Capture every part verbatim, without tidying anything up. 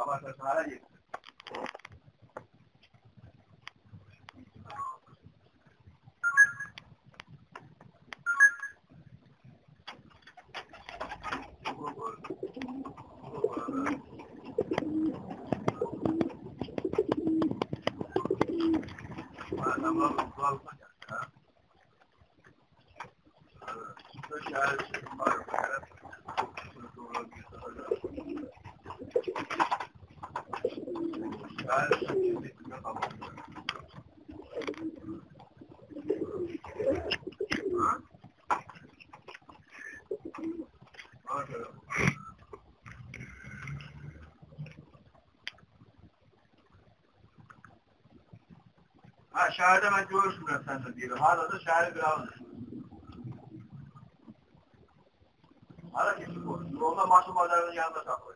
Ha şehirde ben görüşmüyorum senden diyelim. Hala da şehir biraz hala kimse konuşuyor. Onda masum adamın yanında saklıyor.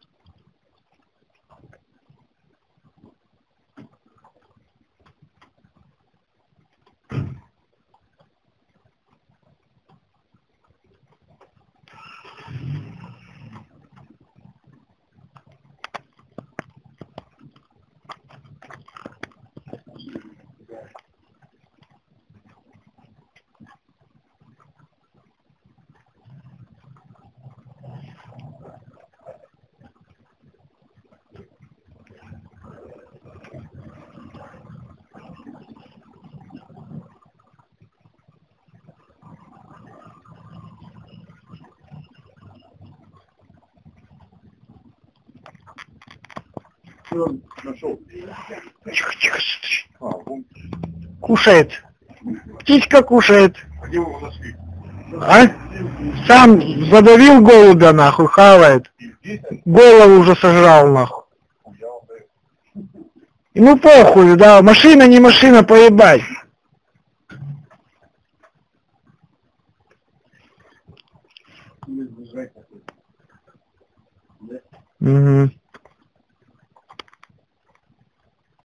Нашел. Тихо, тихо, смотри. А, он... Кушает. Птичка кушает. А где вы его нашли? А? Сам задавил голубя, нахуй, хавает. Голову уже сожрал, нахуй. Ему похуй, да. Машина, не машина, поебать. Угу.